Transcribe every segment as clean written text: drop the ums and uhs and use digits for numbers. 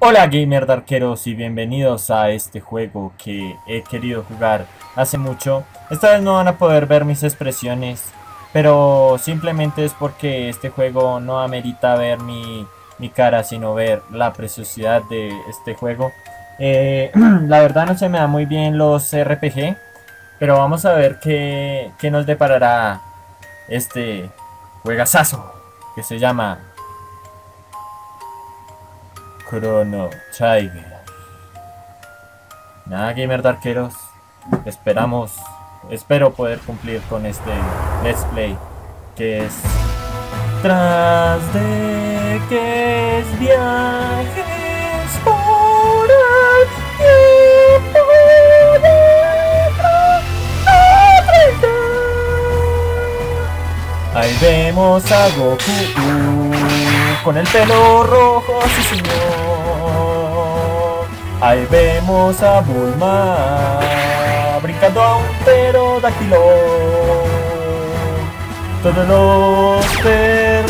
Hola gamer arqueros y bienvenidos a este juego que he querido jugar hace mucho. Esta vez no van a poder ver mis expresiones, pero simplemente es porque este juego no amerita ver mi cara, sino ver la preciosidad de este juego. La verdad no se me da muy bien los RPG, pero vamos a ver qué nos deparará este juegazazo que se llama Chrono Trigger. Nada, gamer de arqueros. Espero poder cumplir con este let's play que es tras de que es viajes por el tiempo de Chrono Trigger. Ahí vemos a Goku con el pelo rojo, sí señor. Ahí vemos a Bulma brincando a un pterodáctilo. Todos los personajes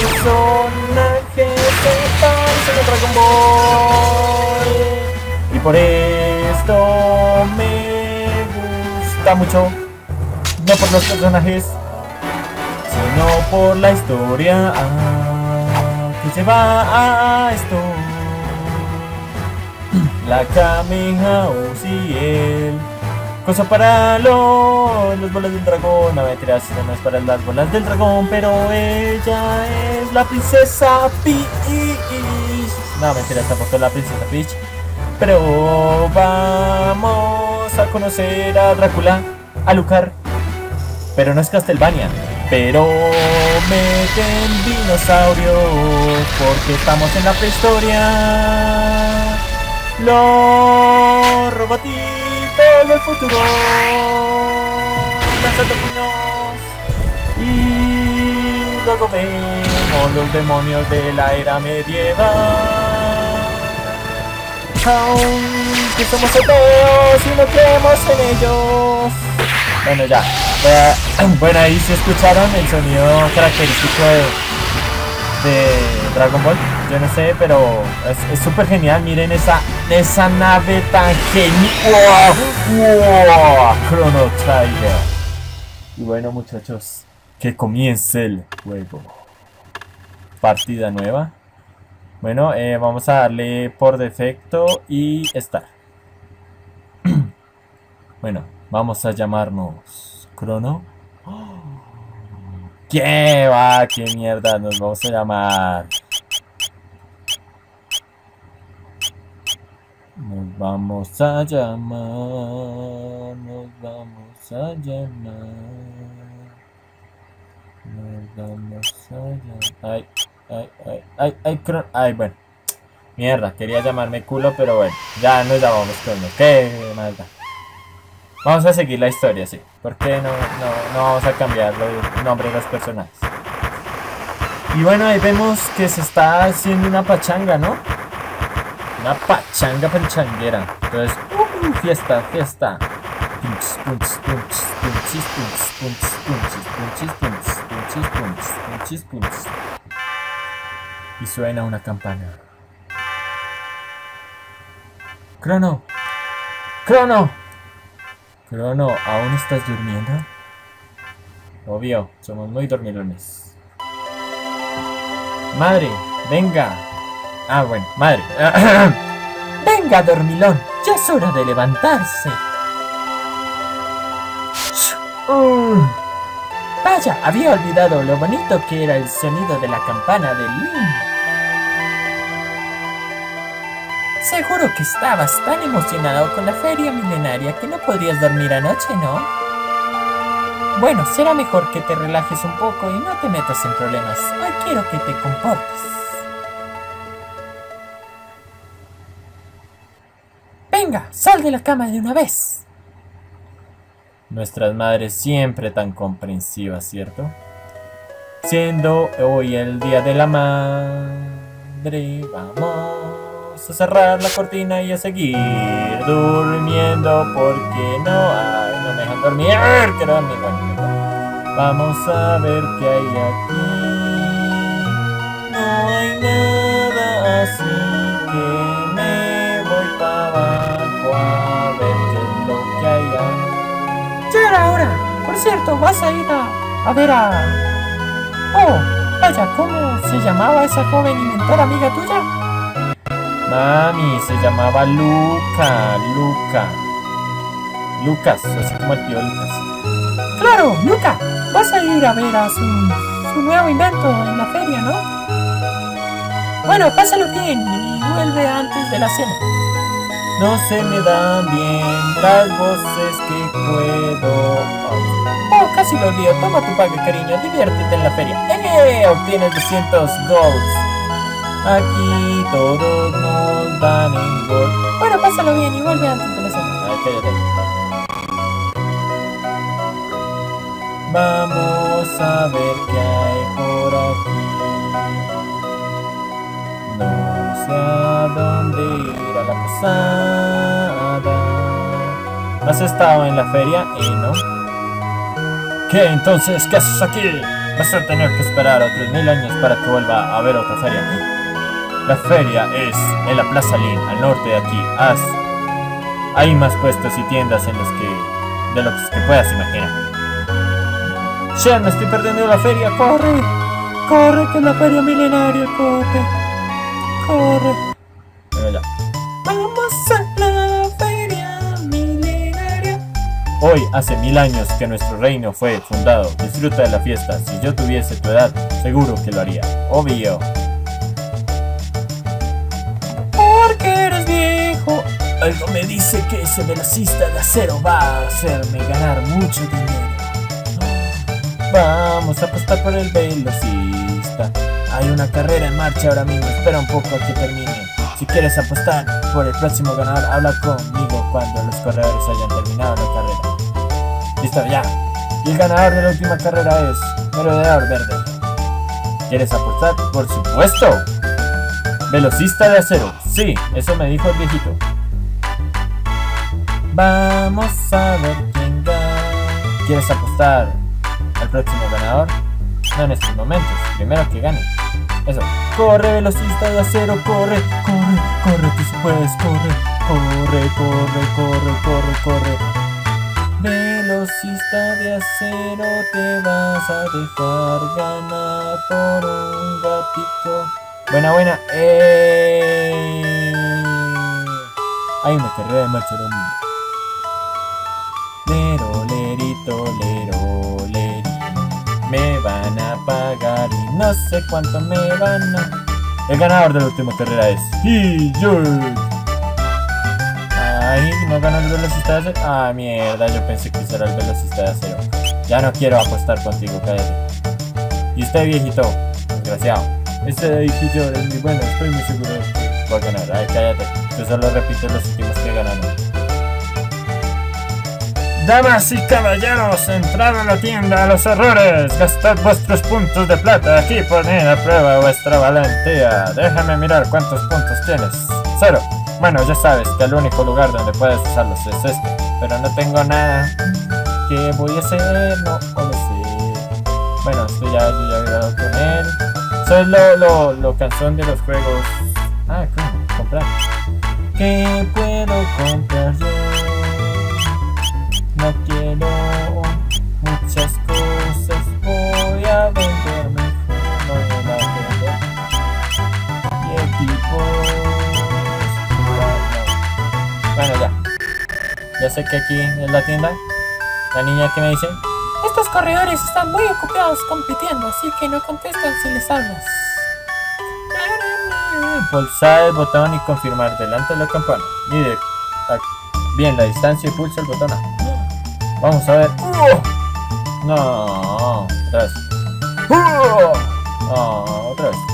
se parecen a Dragon Ball. Y por esto me gusta mucho. No por los personajes, sino por la historia que lleva a esto. La Kameha Uziel, cosa para los bolas del dragón. No, mentira, no es para las bolas del dragón, pero ella es la princesa Peach. No, mentira, tampoco es la princesa Peach. Pero vamos a conocer a Drácula, a Lucar. Pero no es Castlevania. Pero meten dinosaurios porque estamos en la prehistoria. Los robotitos del futuro lanzando puños. Y luego vemos los demonios de la era medieval. Aunque somos ateos y no creemos en ellos. Bueno, ya. Bueno, ahí se escucharon el sonido característico de Dragon Ball. Yo no sé, pero es súper genial. Miren esa nave tan genial. ¡Wow! Chrono Trigger. Y bueno, muchachos, que comience el juego. Partida nueva. Bueno, vamos a darle por defecto y estar. Bueno, vamos a llamarnos Chrono. ¿Qué va? ¿Qué mierda nos vamos a llamar? Nos vamos a llamar. Nos vamos a llamar. Nos vamos a llamar. Ay, bueno. Mierda, quería llamarme culo, pero bueno. Ya nos llamamos Chrono. ¿Qué maldad? Vamos a seguir la historia, sí. ¿Por qué no vamos a cambiar el nombre de los personajes? Y bueno, ahí vemos que se está haciendo una pachanga, ¿no? Una pachanga panchanguera. Entonces, fiesta, fiesta. Punchis, punchis, punchis, punchis, punchis, punchis, punchis, punchis, punchis, punchis, punchis, punchis. Y suena una campana. ¡Crono! ¡Crono! Crono, ¿aún estás durmiendo? Obvio, somos muy dormilones. Madre, venga. Ah, bueno, madre. Venga, dormilón, ya es hora de levantarse. Vaya, había olvidado lo bonito que era el sonido de la campana de Link. Seguro que estabas tan emocionado con la feria milenaria que no podrías dormir anoche, ¿no? Bueno, será mejor que te relajes un poco y no te metas en problemas. Hoy quiero que te comportes. Venga, sal de la cama de una vez. Nuestras madres siempre tan comprensivas, ¿cierto? Siendo hoy el día de la madre, vamos a cerrar la cortina y a seguir durmiendo porque no me dejan dormir. Quiero dormir. Bueno, vamos a ver qué hay aquí. No hay nada así que me por cierto, vas a ir a ver a... Oh, vaya, ¿cómo se llamaba esa joven inventora amiga tuya? Mami, se llamaba Lucas, así como el tío Lucas. Claro, Luca, vas a ir a ver a su nuevo invento en la feria, ¿no? Bueno, pásalo bien y vuelve antes de la cena. No se me dan bien las voces que puedo. Oh, casi lo olvido. Toma tu paga, cariño. Diviértete en la feria. Obtienes 200 golds. Aquí todos nos dan en gold. Bueno, pásalo bien y vuelve antes de la cena. Vamos a ver qué hay por aquí. No sé a dónde ir a la posada. ¿Has estado en la feria? ¿No? ¿Qué? Entonces, ¿qué haces aquí? Vas a tener que esperar otros 1000 años para que vuelva a haber otra feria. La feria es en la Plaza Lin, al norte de aquí. Hay más puestos y tiendas en los de lo que puedas imaginar. Shen, me estoy perdiendo la feria. ¡Corre! ¡Corre, que es la feria milenaria! ¡Corre! ¡Corre! Bueno, ya. Vamos a la feria milenaria. Hoy hace 1000 años que nuestro reino fue fundado. Disfruta de la fiesta. Si yo tuviese tu edad, seguro que lo haría. Obvio. Porque eres viejo. Algo me dice que ese velocista de acero va a hacerme ganar mucho dinero. Vamos a apostar por el velocista. Hay una carrera en marcha ahora mismo. Espera un poco a que termine. Si quieres apostar por el próximo ganador, habla conmigo cuando los corredores hayan terminado la carrera. Listo, ya. Y el ganador de la última carrera es Merodeador Verde. ¿Quieres apostar? Por supuesto. Velocista de acero. Sí, eso me dijo el viejito. Vamos a ver quién gana. ¿Quieres apostar al próximo ganador? No en estos momentos. Primero que gane. Eso. Corre, velocista de acero, corre, corre, corre, tú sí puedes, corre, corre, corre, corre, corre, corre. Velocista de acero, te vas a dejar ganar por un gatito. Buena, buena. Hay una carrera de marcha del mundo. Lero, lerito, lero, lerito. Me van a pagar y no sé cuánto me van a... El ganador de la última carrera es Hiyud. Ay, no ganó el velocista de acero. Ah, mierda, yo pensé que ese era el velocista de acero. Ya no quiero apostar contigo, cállate. Y usted, viejito, desgraciado. Ese de Hiyud es muy bueno, estoy muy seguro de que va a ganar. Ay, cállate, yo solo repito los últimos que ganaron. Damas y caballeros, entrad a la tienda a los errores. Gastad vuestros puntos de plata. Aquí poned a prueba vuestra valentía. Déjame mirar cuántos puntos tienes. 0. Bueno, ya sabes que el único lugar donde puedes usarlos es este. Pero no tengo nada. ¿Qué voy a hacer? No lo sé. Bueno, esto ya, yo ya había hablado con él. Eso es lo cansón de los juegos. Ah, ¿cómo? Comprar. ¿Qué puedo comprar yo? No quiero muchas cosas, voy a vender mejor, no voy a vender. Y equipos... Bueno, ya sé que aquí es la tienda. La niña que me dice: estos corredores están muy ocupados compitiendo, así que no contestan si les hablas. Pulsar el botón y confirmar delante de la campana. Mire bien la distancia y pulsa el botón A. Vamos a ver. No, otra vez. No, otra vez.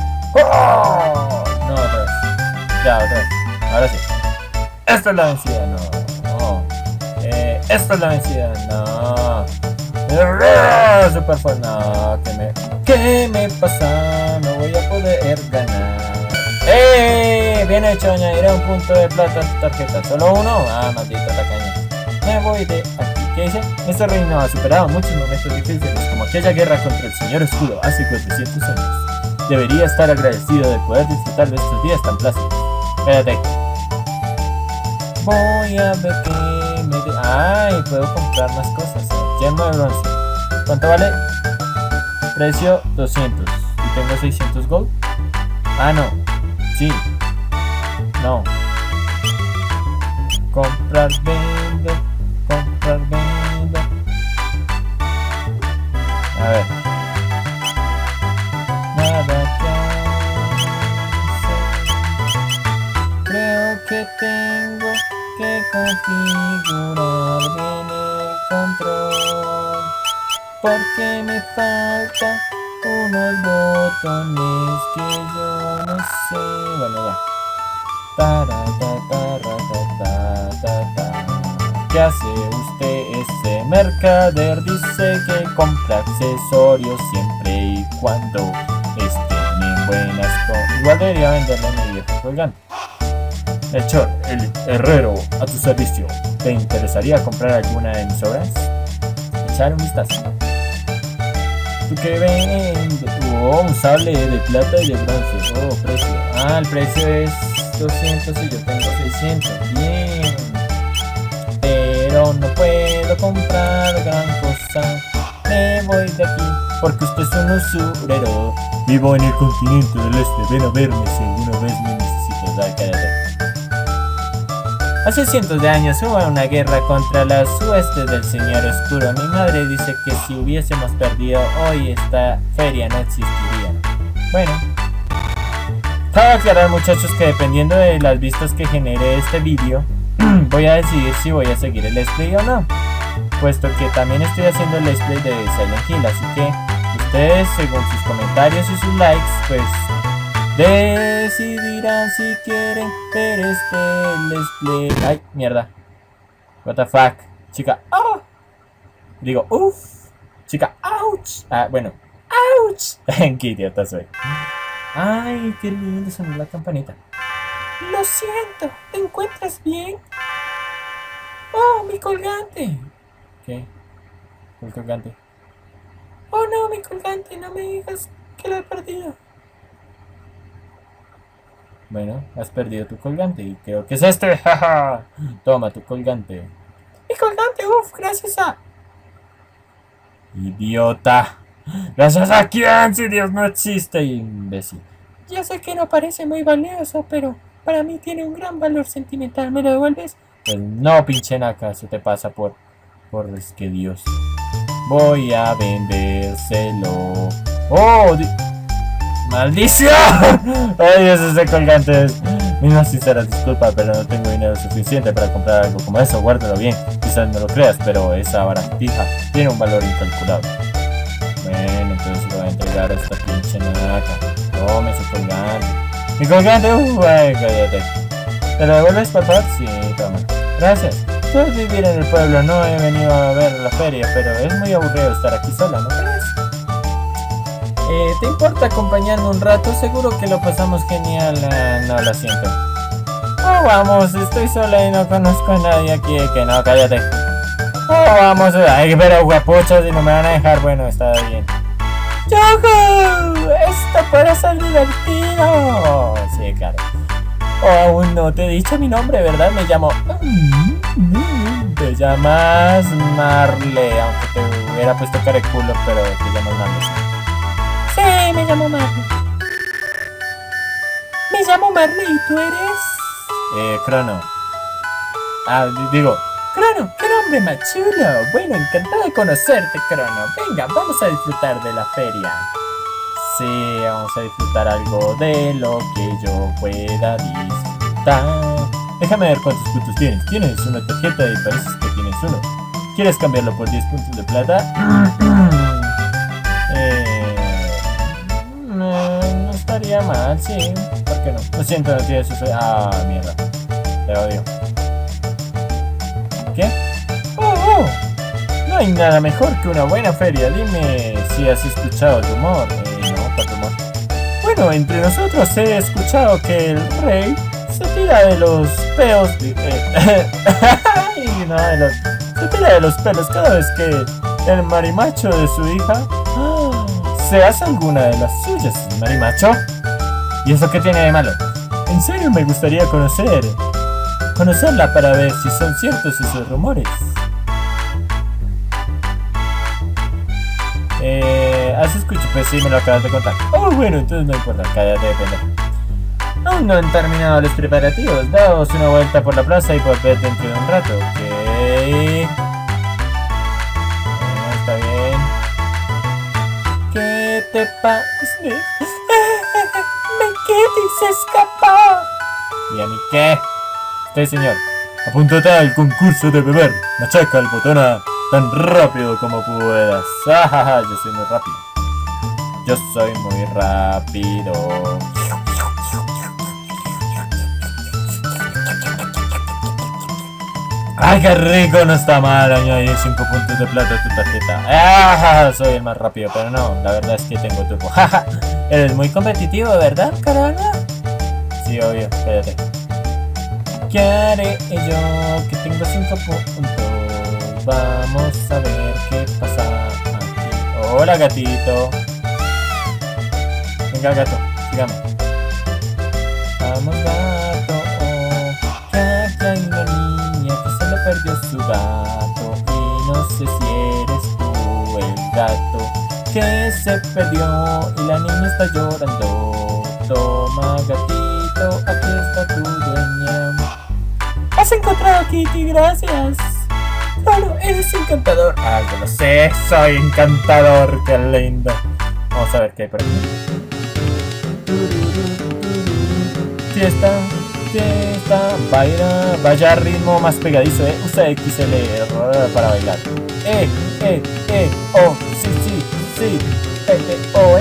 No, otra vez. Ya, otra vez. Ahora sí. Esta es la vencida, no. Esta es la vencida, no. Super fuerte, no. ¿Qué me pasa? No voy a poder ganar. Bien hecho, añadiré un punto de plata a tu tarjeta. ¿Solo uno? Ah, maldita tacaña. Me voy de aquí. ¿Qué dice? Este reino ha superado muchos momentos difíciles, como aquella guerra contra el Señor Escudo hace 400 años. Debería estar agradecido de poder disfrutar de estos días tan plácidos. Espérate. Voy a ver qué me Ay, puedo comprar más cosas. Yema de bronce. ¿Cuánto vale? Precio 200. ¿Y tengo 600 gold? Ah, no. Sí. No. Comprar, vender. Comprar, vender. A ver. Nada que hacer. Creo que tengo que configurar bien el control, porque me faltan unos botones que yo no sé. Bueno, ya. ¿Qué hace usted? Ese mercader dice que compra accesorios siempre y cuando estén en buenas condiciones. Igual debería venderle a mi viejo colgante. El Chor, el herrero, a tu servicio. ¿Te interesaría comprar alguna de mis obras? Echar un vistazo. ¿Tú qué vendes? Oh, un sable de plata y de bronce. Oh, precio. Ah, el precio es 200 y yo tengo 600. Bien. Pero no puedo comprar gran cosa. Me voy de aquí porque usted es un usurero. Vivo en el continente del este. Ven a verme si alguna vez me necesitas. Ay, cállate. Hace cientos de años hubo una guerra contra las huestes del Señor Oscuro. Mi madre dice que si hubiésemos perdido hoy, esta feria no existiría. Bueno, cabe aclarar, muchachos, que dependiendo de las vistas que genere este vídeo, voy a decidir si voy a seguir el let's play o no, puesto que también estoy haciendo el let's play de Silent Hill, así que ustedes, según sus comentarios y sus likes, pues decidirán si quieren ver este let's play. Ay, mierda. What the fuck. Chica, oh. Digo, uff. Chica, ouch. Ah, bueno. Ouch. Qué idiota soy. Ay, qué lindo sonó la campanita. Lo siento, ¿te encuentras bien? Oh, mi colgante. ¿Qué? ¿El colgante? Oh no, mi colgante, no me digas que lo he perdido. Bueno, has perdido tu colgante y creo que es este. Toma tu colgante. Mi colgante, uff, gracias a... Idiota. ¿Gracias a quién? Si Dios no existe, imbécil. Ya sé que no parece muy valioso, pero para mí tiene un gran valor sentimental. ¿Me lo devuelves? Pues no, pinche naca, se te pasa por es que Dios. Voy a vendérselo. ¡Oh! ¡Maldición! ¡Ay, Dios, ese colgante es... Misma sincera disculpa, pero no tengo dinero suficiente para comprar algo como eso. Guárdalo bien. Quizás no lo creas, pero esa baratija tiene un valor incalculable. Bueno, entonces lo voy a entregar a esta pinche naca. Tome su colgante. ¡Mi colgante! ¡Ay, cállate! ¿Te lo devuelves, por favor? Sí, toma. Gracias. Puedo vivir en el pueblo, no he venido a ver la feria, pero es muy aburrido estar aquí sola, ¿no crees? ¿Te importa acompañarme un rato? Seguro que lo pasamos genial. No, lo siento. Oh, vamos, estoy sola y no conozco a nadie aquí. Que no, cállate. Oh, vamos. Ay, pero guapuchos, y no me van a dejar. Bueno, está bien. ¡Yojo! Esto puede ser divertido. Sí, claro. Oh, aún no te he dicho mi nombre, ¿verdad? Me llamo... Te llamas Marley, aunque te hubiera puesto cara de culo, pero te llamas Marley. Sí, me llamo Marley. Me llamo Marley, ¿y tú eres? Crono. Ah, digo... Crono, qué nombre más chulo. Bueno, encantado de conocerte, Crono. Venga, vamos a disfrutar de la feria. Sí, vamos a disfrutar algo de lo que yo pueda disfrutar. Déjame ver cuántos puntos tienes. Tienes una tarjeta y pareces que tienes uno. ¿Quieres cambiarlo por 10 puntos de plata? No estaría mal, sí. ¿Por qué no? Lo siento, no tienes eso. Ah, mierda. Te odio. ¿Qué? ¡Oh! No hay nada mejor que una buena feria. Dime si has escuchado el rumor. No, ¿cuál rumor? Bueno, entre nosotros he escuchado que el rey se tira de los peos. Se tira de los pelos cada vez que el marimacho de su hija se hace alguna de las suyas. ¿Marimacho? ¿Y eso qué tiene de malo? En serio, me gustaría conocer. conocerla para ver si son ciertos esos rumores. ¿Has escuchado? Pues sí, me lo acabas de contar. Oh, bueno, entonces no importa, cállate, pendejo. Aún no han terminado los preparativos. Daos una vuelta por la plaza y volved dentro de un rato, ¿ok? Bueno, está bien. ¿Qué te pasa? Mekete se escapó. ¿Y a mí qué? Señor, apúntate al concurso de beber. Machaca el botón A tan rápido como puedas. ¡Ajaja! Yo soy muy rápido. Yo soy muy rápido. ¡Ay, qué rico! No está mal añadir 5 puntos de plata a tu tarjeta. ¡Ah! Soy el más rápido, pero no, la verdad es que tengo turbo. ¡Ja! Eres muy competitivo, ¿verdad, Corona? Sí, obvio, cállate. ¿Qué haré yo que tengo 5 puntos? Vamos a ver qué pasa aquí. Hola, gatito. Venga, gato, sigamos. Vamos, gato. Que aquí hay una niña que se le perdió su gato. Y no sé si eres tú el gato que se perdió y la niña está llorando. Toma, gatito, aquí está tu dueña. Has encontrado a Kitty, gracias. Claro, eres encantador. Ah, yo lo sé, soy encantador, qué lindo. Vamos a ver qué hay por aquí. Fiesta, fiesta, baila, vaya ritmo más pegadizo, usa XL para bailar. Oh, sí, sí, sí. Oh,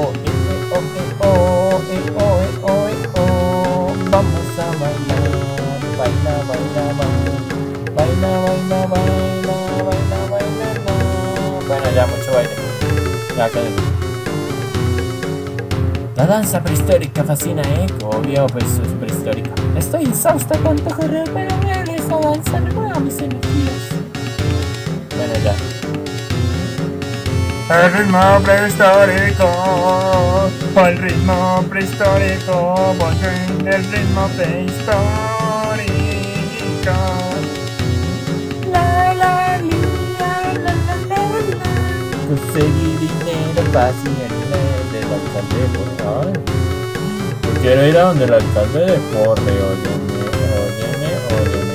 vamos a bailar, baila, baila, baila. Baila, baila, baila, baila, baila, baila. Bueno, ya mucho baile. Ya, cállate. La danza prehistórica fascina, obvio, pues es prehistórica. Estoy exhausta tanto correr, pero me esa danza renueva mis energías. Bueno, ya. El ritmo prehistórico, el ritmo prehistórico, volviendo el ritmo prehistórico. Conseguir dinero fácil en el del alcalde de Porre. Yo quiero ir a donde el alcalde de Porre. Óyeme.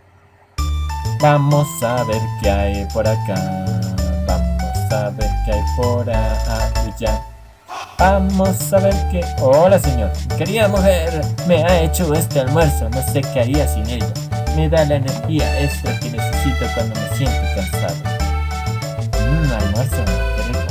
Vamos a ver qué hay por acá. Vamos a ver qué hay por allá. Vamos a ver qué... Hola, señor. Querida mujer, me ha hecho este almuerzo. No sé qué haría sin ella. Me da la energía extra que necesito cuando me siento cansado. Almuerzo, qué rico.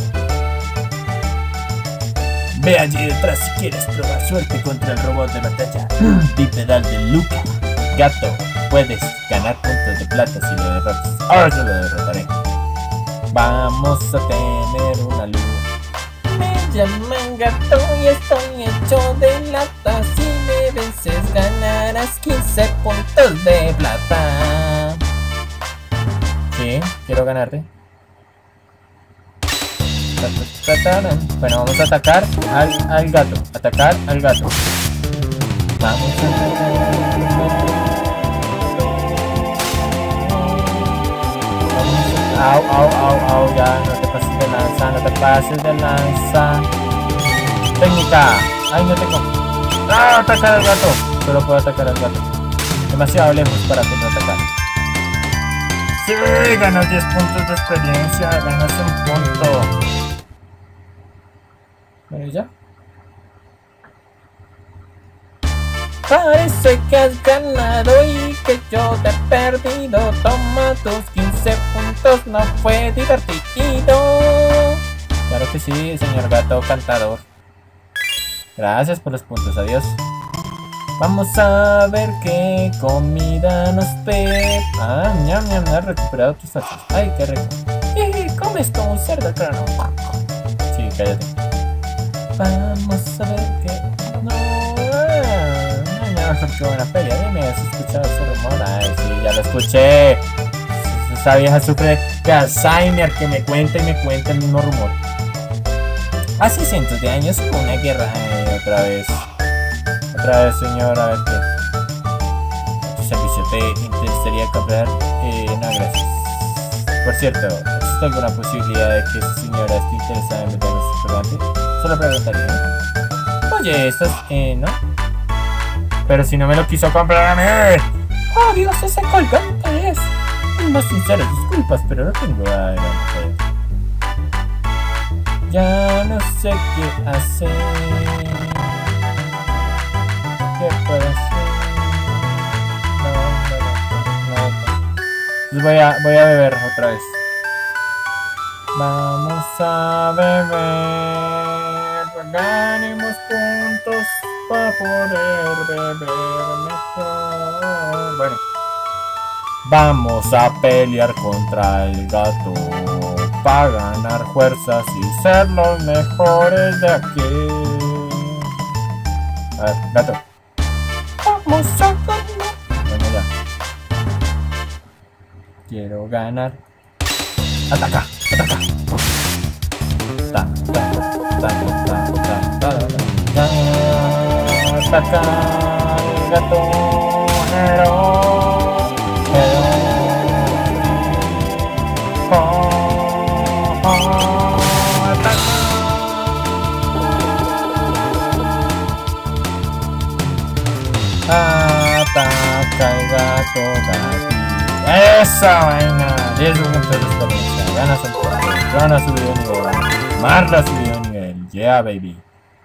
Ve allí detrás si quieres probar suerte contra el robot de batalla bipedal de Luca. Gato, puedes ganar puntos de plata si lo derrotas. Ahora yo lo derrotaré. Vamos a tener una luz. Me llaman gato y estoy hecho de lata. Si me vences ganarás 15 puntos de plata. Sí, quiero ganarte. Bueno, vamos a atacar al gato. Atacar al gato. Vamos a atacar al gato. Au, ya, no te pases de lanza, no te pases de lanza. Técnica. Ay, no tengo. ¡Ah! Atacar al gato. Solo puedo atacar al gato. Demasiado lejos para que no atacar. Sí, ganas 10 puntos de experiencia, ganas un punto. Bueno, ya. Parece que has ganado y que yo te he perdido. Toma tus 15 puntos, no fue divertido. Claro que sí, señor gato cantador. Gracias por los puntos, adiós. Vamos a ver qué comida nos ve. Ah, ñam, has recuperado tus salsas. Ay, qué rico. Comes como un cerdo, claro. Sí, cállate. Vamos a ver qué... No, mejor que buena feria. Dime, ¿has escuchado ese rumor? Ay, sí, ya lo escuché. Esa vieja sufre de Alzheimer que me cuenta el mismo rumor. Hace cientos de años hubo una guerra. Otra vez, señor, a ver qué. Tu servicio ¿te interesaría comprar? No, gracias. Por cierto, ¿existe alguna posibilidad de que esa señora esté interesada en vender nuestro colgante? Solo preguntaría. Oye, estás... ¿no? Pero si no me lo quiso comprar a mí. Oh, Dios, ese colgante es. Más sinceras disculpas, pero no tengo adelante. Ya no sé qué hacer. ¿Qué puedo hacer? No. Voy a beber otra vez. Vamos a beber. Ganemos puntos para poder beber mejor. Bueno. Vamos a pelear contra el gato para ganar fuerzas y ser los mejores de aquí. A ver, gato. Vamos a ganar. Bueno, ya. Quiero ganar. Ataca, ataca. Ta, ta, ta, ta, ta, ta, ta. Ataca el gato. Ataca el gato, gatito. ¡Esa vaina! 10 puntos de experiencia. Ganas el juego. Ganas subido de nivel. Marla subido de nivel. Yeah, baby.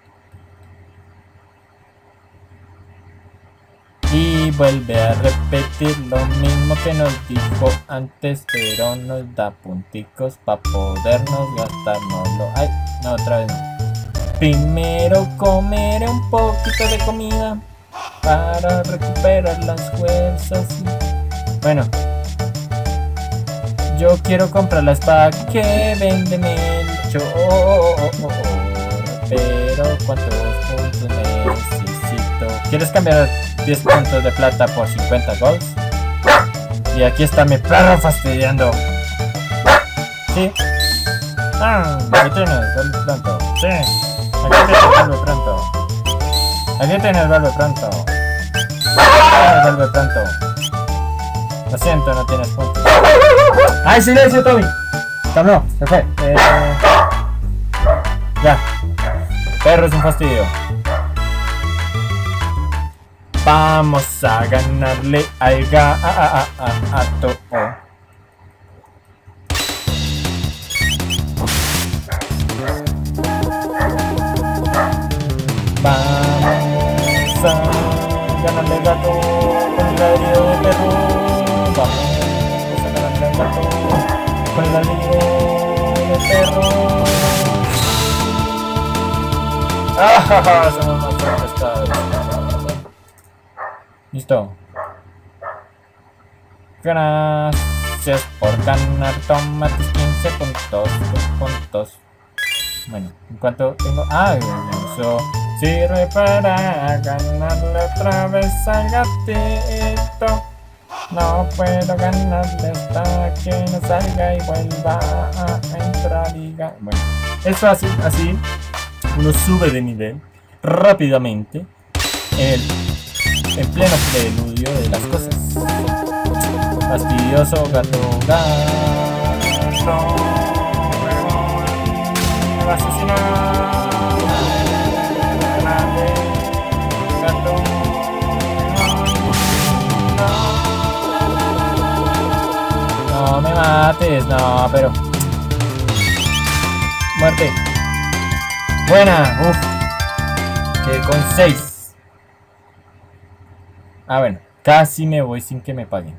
Y vuelve a repetir lo mismo que nos dijo antes, pero nos da punticos para podernos gastárnoslo. Ay, no, otra vez no. Primero comeré un poquito de comida para recuperar las fuerzas. Bueno, yo quiero comprar la espada que vende Melchor, pero ¿cuántos puntos necesito? ¿Quieres cambiar 10 puntos de plata por 50 golds? Y aquí está mi perro fastidiando. ¿Sí? Aquí tienes, vuelve pronto. Sí, aquí tienes, vuelve pronto. Aquí tienes, vuelve pronto. Vuelve pronto. Lo siento, no tienes puntos. ¡Ay, silencio, Tommy! No, se fue. Ya. Perro es un fastidio. Vamos a ganarle al gato. Vamos a ganarle al gato con el ladrido de perro. Vamos a ganarle al gato con el ladrido de perro. ¡Ah! Somos más fuertes cada vez. Listo. Gracias por ganar. Toma tus 15 puntos. Bueno, en cuanto tengo... eso sirve para ganarle otra vez al gatito. No puedo ganarle hasta que no salga y vuelva a entrar y bueno, es fácil, así uno sube de nivel rápidamente en pleno preludio de las cosas. Fastidioso gato, me va a asesinar. Gato, no me mates, no, pero muerte. Buena, que con 6. Bueno, casi me voy sin que me paguen.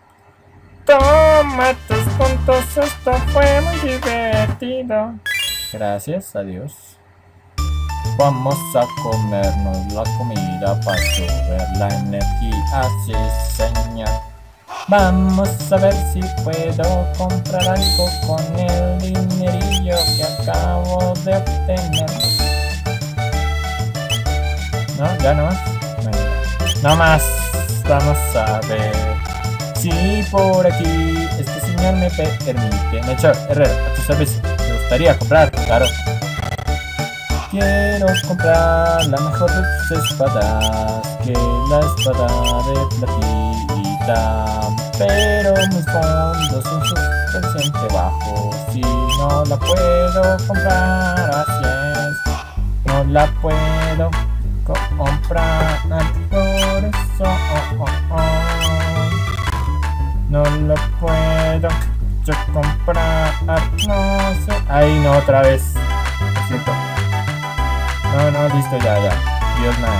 Toma tus puntos, esto fue muy divertido. Gracias, adiós. Vamos a comernos la comida para subir la energía, sí señor. Vamos a ver si puedo comprar algo con el dinerillo que acabo de obtener. No, ya no más. No más. Vamos a ver si por aquí este señor me permite. Melchor Herrera, a tu servicio. Me gustaría comprar, claro. Quiero comprar la mejor de tus espadas, que la espada de platino. alta, pero mis fondos son suficientemente bajos. Si no la puedo comprar, así es, no la puedo comprar, por eso no la puedo yo comprar, no sé. Ay, no, otra vez, lo siento. No, listo, ya, Dios mío,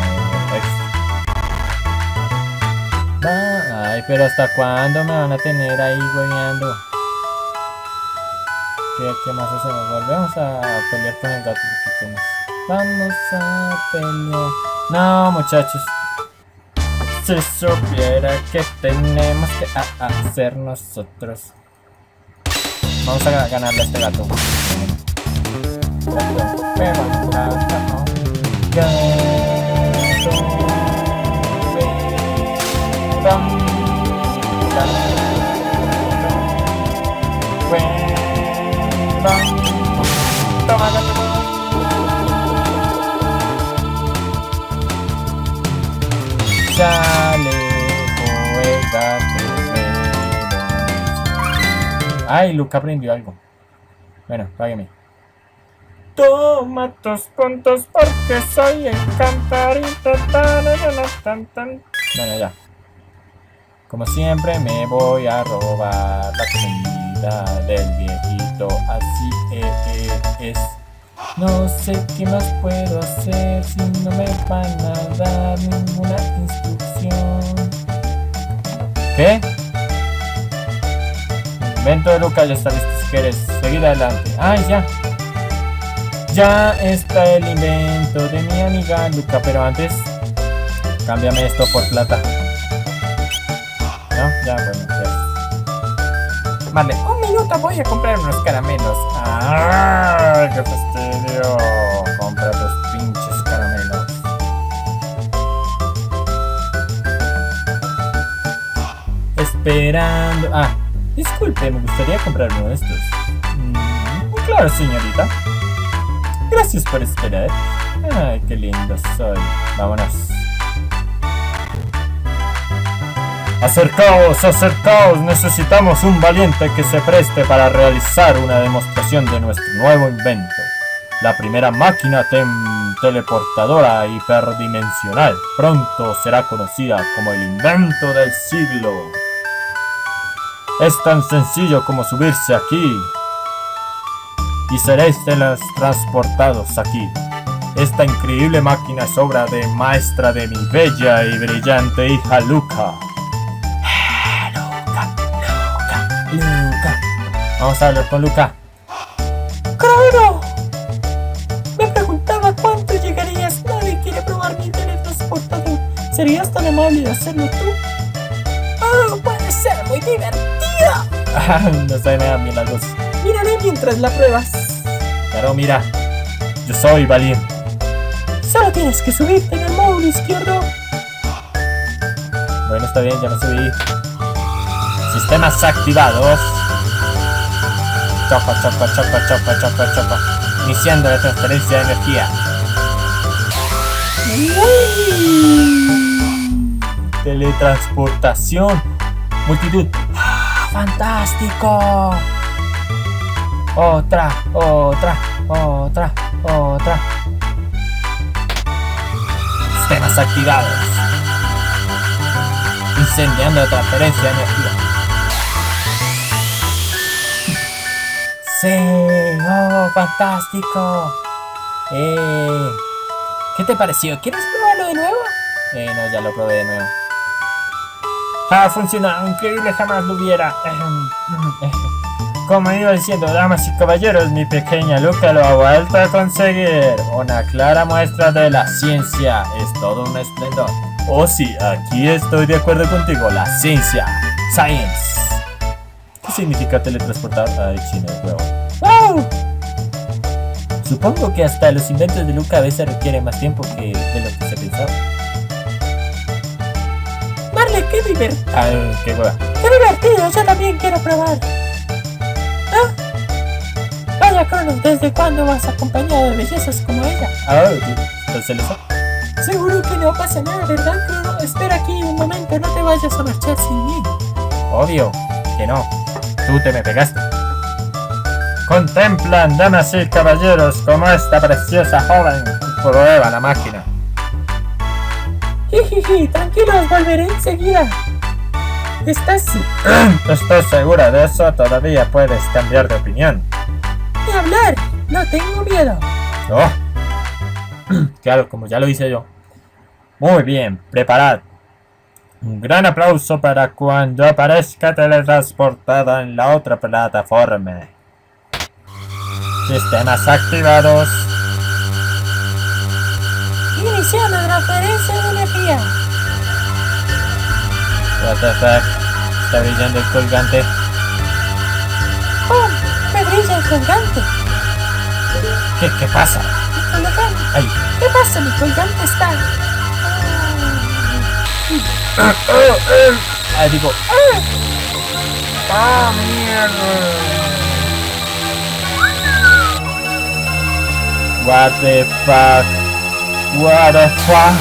ay, pero ¿hasta cuándo me van a tener ahí hueveando? ¿Qué más hacemos? Volvemos a pelear con el gato. ¿Qué más? Vamos a pelear. No, muchachos. Si supiera que tenemos que hacer nosotros. Vamos a ganarle a este gato. Toma, gato. Sale, juega, ay, Luca aprendió algo. Bueno, págueme. Toma tus puntos porque soy el cantarito. Bueno, ya. Como siempre me voy a robar la comida del viejito. Así es. No sé qué más puedo hacer si no me van a dar ninguna instrucción. ¿Qué? Invento de Luca, ya está listo si quieres. Seguir adelante. ¡Ay, ya! Ya está el invento de mi amiga Luca, pero antes cámbiame esto por plata. ¿No? Ya, bueno, ya. Vale, un minuto, voy a comprar unos caramelos. ¡Ah! ¡Qué fastidio! Compra tus pinches caramelos. Esperando. Disculpe, me gustaría comprar uno de estos. Claro, señorita. Gracias por esperar. Ay, qué lindo soy. Vámonos. Acercaos, necesitamos un valiente que se preste para realizar una demostración de nuestro nuevo invento. La primera máquina teleportadora hiperdimensional. Pronto será conocida como el invento del siglo. Es tan sencillo como subirse aquí y seréis transportados aquí. Esta increíble máquina es obra de maestra de mi bella y brillante hija Luca. Luca. Vamos a hablar con Luca. ¡Claro! Me preguntaba cuánto llegarías. Nadie quiere probar mi teletransportador. ¿Serías tan amable de hacerlo tú? ¡Oh, puede ser muy divertido! No sé, me dan bien las dos. Miraré mientras la pruebas. Pero mira, yo soy valiente. Solo tienes que subirte en el módulo izquierdo. Bueno, está bien, ya me subí. Sistemas activados. Chopa. Iniciando la transferencia de energía. Teletransportación. Multitud. ¡Fantástico! Otra. Sistemas activados. Incendiando la transferencia de energía. Sí, oh, fantástico. ¿Qué te pareció? ¿Quieres probarlo de nuevo? No, ya lo probé de nuevo. Ha funcionado, increíble, jamás lo hubiera. Como iba diciendo, damas y caballeros, mi pequeña Luca lo ha vuelto a conseguir. Una clara muestra de la ciencia. Es todo un esplendor. Oh sí, aquí estoy de acuerdo contigo. La ciencia. Science. ¿Qué significa teletransportar? Ay, chino de huevo. ¡Wow! Supongo que hasta los inventos de Luca a veces requieren más tiempo que de lo que se pensaba. Marley, qué divertido. Ay, qué hueva. ¡Qué divertido! Yo también quiero probar. Vaya, Cronos, ¿desde cuándo vas acompañado de bellezas como ella? ¿Estás celoso? Seguro que no pasa nada, ¿verdad, Crono? Espera aquí un momento, no te vayas a marchar sin mí. Obvio que no. Tú te me pegaste. Contemplan, damas y caballeros, como esta preciosa joven prueba la máquina. Jijiji, tranquilos, volveré enseguida. ¿Estás? Estoy segura de eso, todavía puedes cambiar de opinión. Ni hablar, no tengo miedo. Oh. Claro, como ya lo hice yo. Muy bien, preparad. Un gran aplauso para cuando aparezca teletransportada en la otra plataforma. Sistemas activados. Iniciando transferencia de energía. What the fuck? Está brillando el colgante. ¡Oh! ¡Me brilla el colgante! ¿Qué pasa? Mi colgante. Ay. ¿Qué pasa? Mi colgante está... Ay, digo. ¡Ah, mierda! What the fuck? What the fuck?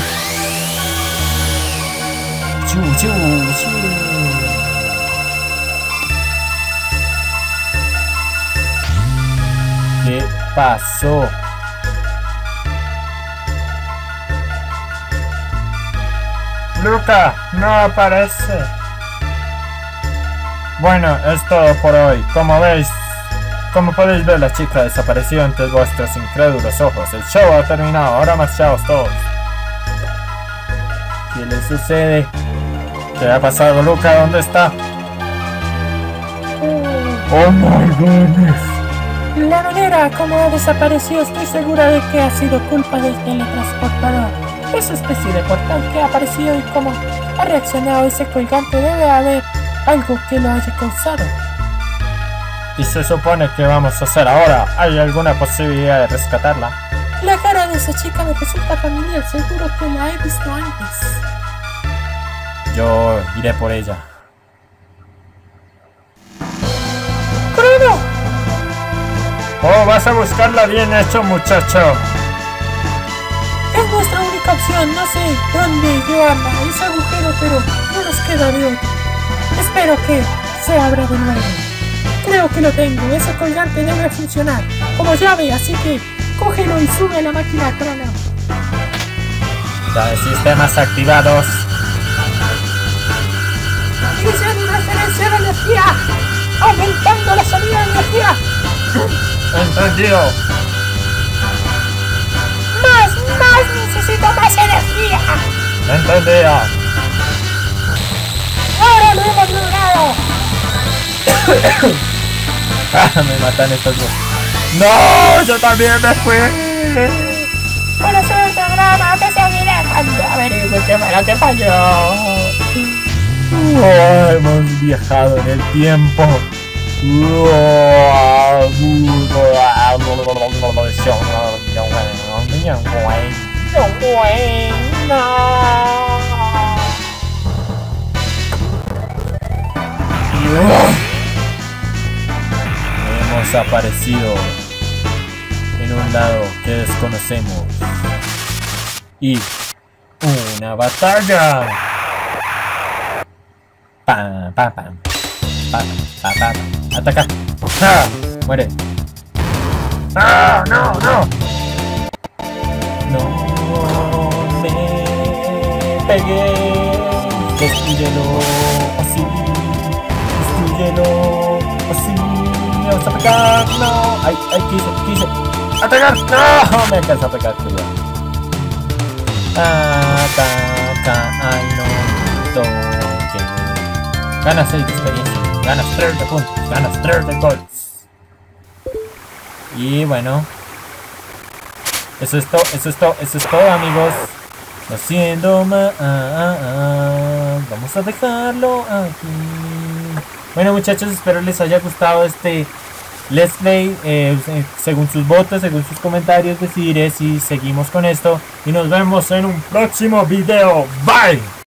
Chu, chu, chu. ¿Qué pasó? Luca, no aparece. Bueno, es todo por hoy. Como podéis ver, la chica desapareció ante vuestros incrédulos ojos. El show ha terminado, ahora marchaos todos. ¿Qué le sucede? ¿Qué ha pasado, Luca? ¿Dónde está? Oh my goodness. La manera como desapareció, estoy segura de que ha sido culpa del teletransportador. Esa especie de portal que ha aparecido y como ha reaccionado ese colgante, debe haber algo que lo haya causado. ¿Y se supone que vamos a hacer ahora? ¿Hay alguna posibilidad de rescatarla? La cara de esa chica me resulta familiar, seguro que la he visto antes. Yo iré por ella. ¡Crono! Oh, vas a buscarla, bien hecho, muchacho. Es nuestra única opción, no sé dónde llevarla a ese agujero, pero no nos queda de otra. Espero que se abra de nuevo. Creo que lo tengo, ese colgante debe funcionar como llave, así que cógelo y sube a la máquina, Crono. Sistemas activados. Iniciando transferencia de energía, aumentando la salida de energía. Entendido. ¡Más! ¡Necesito más energía! Entendido. ¡Ahora lo hemos logrado! Me matan estos dos. ¡No! ¡Yo también me fui! ¡Buena suerte, Crono! ¡Te seguiré cuando averigüe qué fue lo que falló! Hemos viajado en el tiempo. Hemos aparecido en un lado que desconocemos y una batalla. Pam, pam, pam. Pam, pam, pam. Ataca. ¡Ah! Muere. ¡Ah! ¡No! ¡No! No me pegues. Destrúyelo así. Destrúyelo así. Vamos a pegar. No. Ay, quise. ¡Atacar! ¡No! Me alcanza a pegar. Ataca. Ay, no. Toque. Ganas 6 de experiencia. Ganas 3 de puntos. Ganas 3 de golds. Y bueno. Eso es todo, amigos. Lo siento, vamos a dejarlo aquí. Bueno, muchachos, espero les haya gustado este Let's Play. Según sus votos, según sus comentarios, decidiré si seguimos con esto. Y nos vemos en un próximo video. Bye.